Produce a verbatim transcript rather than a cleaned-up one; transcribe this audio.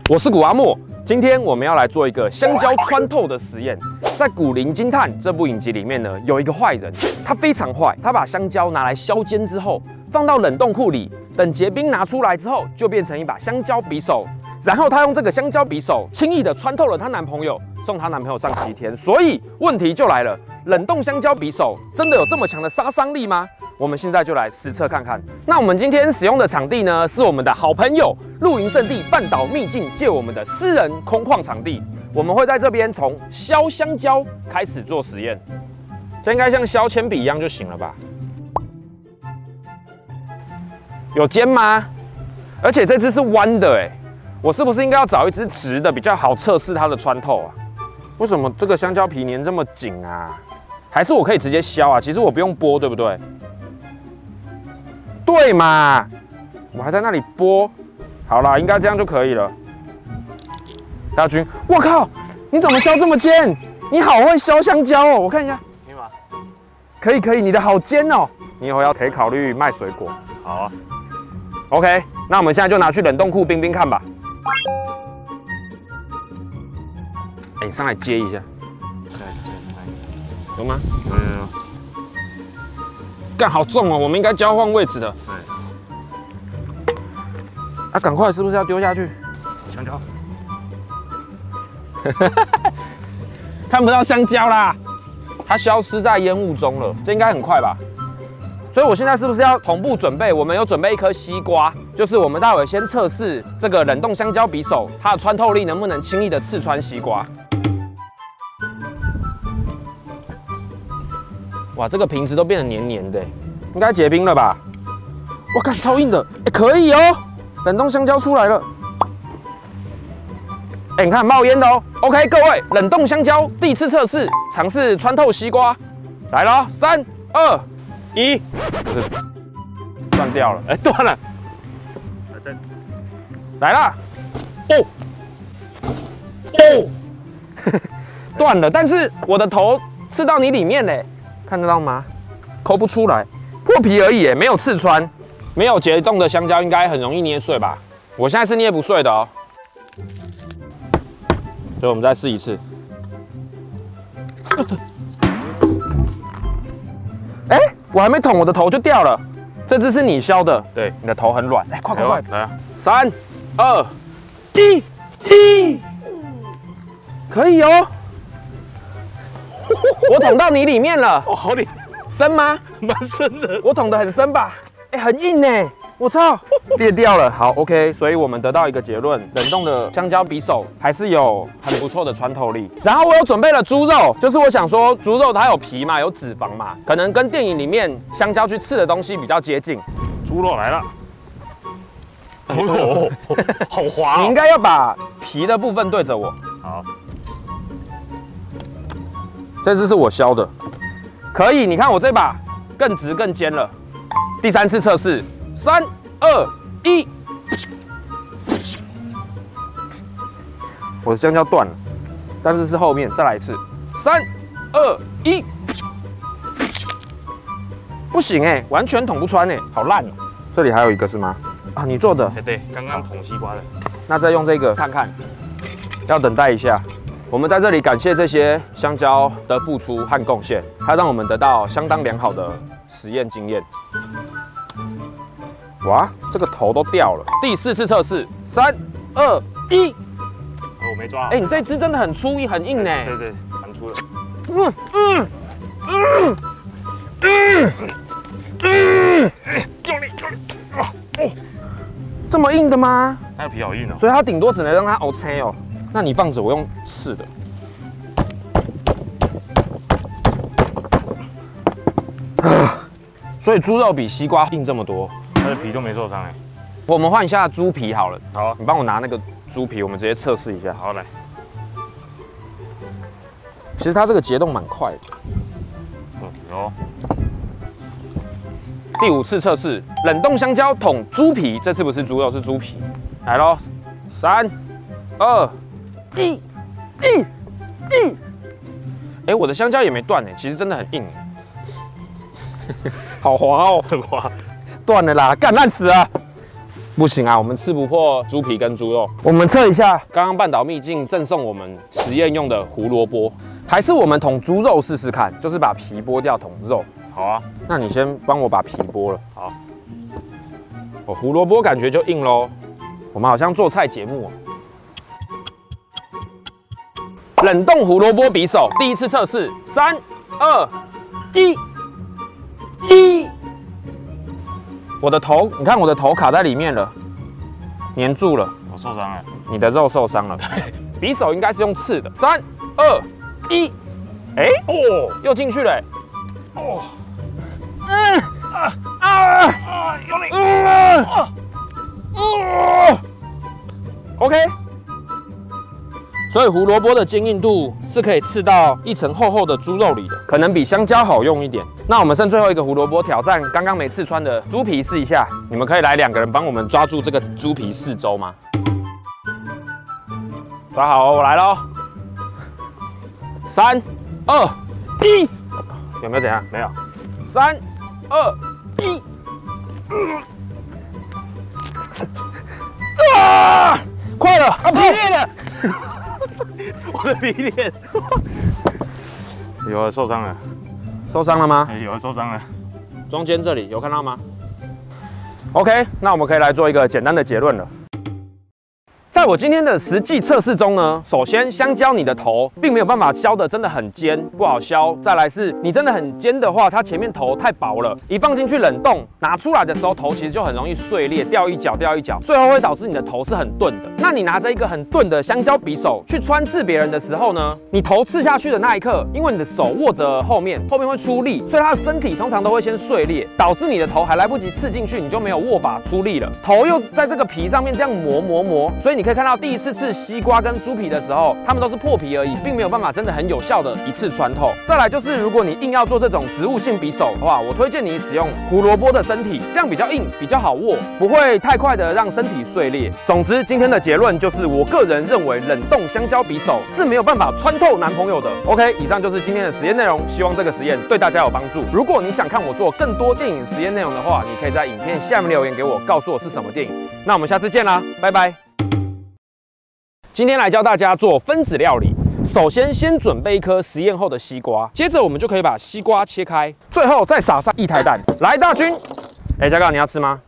我是古阿莫，今天我们要来做一个香蕉穿透的实验。在《古灵精探》这部影集里面呢，有一个坏人，他非常坏，他把香蕉拿来削尖之后，放到冷冻库里，等结冰拿出来之后，就变成一把香蕉匕首。然后他用这个香蕉匕首，轻易的穿透了她男朋友，送她男朋友上西天。所以问题就来了，冷冻香蕉匕首真的有这么强的杀伤力吗？我们现在就来实测看看。那我们今天使用的场地呢，是我们的好朋友露营圣地半岛秘境借我们的私人空旷场地。我们会在这边从削香蕉开始做实验，这应该像削铅笔一样就行了吧？有尖吗？而且这只是弯的哎，我是不是应该要找一只直的比较好测试它的穿透啊？为什么这个香蕉皮粘这么紧啊？还是我可以直接削啊？其实我不用剥，对不对？对嘛，我还在那里剥。好啦，应该这样就可以了。大军，我靠，你怎么削这么尖？你好会削香蕉哦！我看一下， 可以吗？ 可以可以，你的好尖哦。你以后要可以考虑卖水果。 好啊。 OK， 那我们现在就拿去冷冻库冰冰看吧。哎，你上来接一下。有吗？ 有有有。 干好重哦，我们应该交换位置的。 对。 啊，赶快，是不是要丢下去？ 香蕉。 看不到香蕉啦，它消失在烟雾中了。这应该很快吧？所以我现在是不是要同步准备？我们有准备一颗西瓜，就是我们待会先测试这个冷冻香蕉匕首它的穿透力能不能轻易的刺穿西瓜。哇，这个瓶子都变得黏黏的，应该结冰了吧？哇，看超硬的，哎、欸，可以哦，冷冻香蕉出来了。哎、欸，你看冒烟的哦。OK， 各位，冷冻香蕉第一次测试，尝试穿透西瓜，来了，三二一，不是断掉了，哎、欸，断了， 还在， 来啦，哦哦，断了，但是我的头刺到你里面嘞。看得到吗？抠不出来，破皮而已，没有刺穿。没有结冻的香蕉应该很容易捏碎吧？我现在是捏不碎的哦。所以我们再试一次。哎、欸，我还没捅，我的头就掉了。这只是你削的，对，你的头很软。哎、欸，快快快， 来啊！ 三、二、一，踢！可以哦。我捅到你里面了， 哦，好厉， 深吗？ 蛮深的。 我捅得很深吧？哎、欸，很硬呢，我操，裂掉了。好 ，OK， 所以我们得到一个结论：冷冻的香蕉匕首还是有很不错的穿透力。然后我有准备了猪肉，就是我想说，猪肉它有皮嘛，有脂肪嘛，可能跟电影里面香蕉去刺的东西比较接近。 猪肉来了，哦，好滑、哦。 你应该要把皮的部分对着我。 好。 这只是我削的，可以，你看我这把更直更尖了。第三次测试，三二一，我的香蕉断了，但是是后面，再来一次，三二一，不行哎、欸，完全捅不穿哎、欸，好烂哦、喔。这里还有一个是吗？啊，你做的？ 哎，对，刚刚捅西瓜的。 那再用这个看看，要等待一下。我们在这里感谢这些香蕉的付出和贡献，它让我们得到相当良好的实验经验。哇，这个头都掉了。第四次测试，三、二、一。 我没抓。 哎、欸，你这只真的很粗，很硬呢。 对对，蛮粗的。 嗯嗯嗯嗯嗯， 用力用力啊！哦， 这么硬的吗？ 它的皮好硬哦。 所以它顶多只能让它凹切哦。那你放着，我用刺的。啊，所以猪肉比西瓜硬这么多， 它的皮都没受伤哎。 我们换一下猪皮好了。 好， 你帮我拿那个猪皮，我们直接测试一下。 好，来。 其实它这个结冻蛮快的。 嗯，有。 第五次测试，冷冻香蕉捅猪皮，这次不是猪肉，是猪皮。来咯，三、二。一、一、一，哎，我的香蕉也没断哎，其实真的很硬，好滑哦， 很滑， 断了啦，干烂死了。 不行啊，我们吃不破猪皮跟猪肉。我们测一下，刚刚半岛秘境赠送我们实验用的胡萝卜，还是我们捅猪肉试试看，就是把皮剥掉捅肉。 好啊， 那你先帮我把皮剥了。 好。 哦，胡萝卜感觉就硬喽。我们好像做菜节目、哦。冷冻胡萝卜匕首第一次测试，三、二、一，一。我的头，你看我的头卡在里面了，粘住了。 我受伤了。 你的肉受伤了。匕首应该是用刺的。三、二、一，哎，哦，又进去了、欸。哦，嗯啊啊啊，用力。嗯啊，嗯 ，OK。所以胡萝卜的坚硬度是可以刺到一层厚厚的猪肉里的，可能比香蕉好用一点。那我们剩最后一个胡萝卜，挑战刚刚没刺穿的猪皮试一下。你们可以来两个人帮我们抓住这个猪皮四周吗？抓好哦，我来喽！三、二、一，有没有怎样？没有。三、二、一，啊！快了，啊，皮裂了！我的皮脸， 有人受伤了， 受伤了吗？ 哎，有人受伤了， 中间这里有看到吗 ？OK， 那我们可以来做一个简单的结论了。在我今天的实际测试中呢，首先香蕉你的头并没有办法削得真的很尖，不好削。再来是你真的很尖的话，它前面头太薄了，一放进去冷冻，拿出来的时候头其实就很容易碎裂，掉一角掉一角，最后会导致你的头是很钝的。那你拿着一个很钝的香蕉匕首去穿刺别人的时候呢，你头刺下去的那一刻，因为你的手握着后面，后面会出力，所以它的身体通常都会先碎裂，导致你的头还来不及刺进去，你就没有握把出力了，头又在这个皮上面这样磨磨磨，所以你可以看到第一次刺西瓜跟猪皮的时候，它们都是破皮而已，并没有办法真的很有效的一次穿透。再来就是，如果你硬要做这种植物性匕首的话，我推荐你使用胡萝卜的身体，这样比较硬，比较好握，不会太快的让身体碎裂。总之，今天的结论就是，我个人认为冷冻香蕉匕首是没有办法穿透男朋友的。OK， 以上就是今天的实验内容，希望这个实验对大家有帮助。如果你想看我做更多电影实验内容的话，你可以在影片下面留言给我，告诉我是什么电影。那我们下次见啦，拜拜。今天来教大家做分子料理。首先，先准备一颗实验后的西瓜，接着我们就可以把西瓜切开，最后再撒上一台蛋。来，大军，哎，嘉哥，你要吃吗？